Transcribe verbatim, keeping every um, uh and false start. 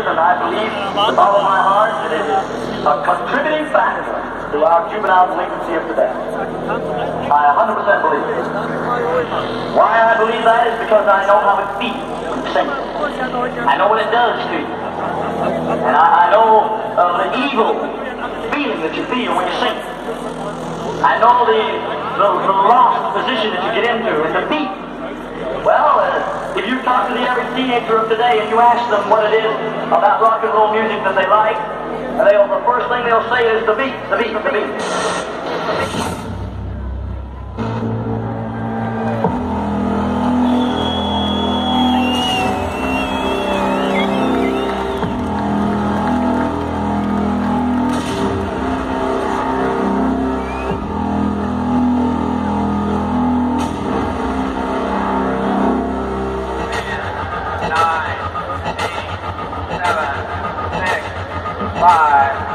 reason, and I believe with all of my heart that it is a contributing factor to our juvenile delinquency of today. I one hundred percent believe it. Why I believe that is because I know how it feels when you sing it. I know what it does to you. And I, I know uh, the evil feeling that you feel when you sing it. I know the, the, the lost position that you get into and the beat. Well, uh, if you talk to the average teenager of today and you ask them what it is about rock and roll music that they like, and they'll, the first thing they'll say is the beat, the beat, the beat. Nine, eight, seven, six, five.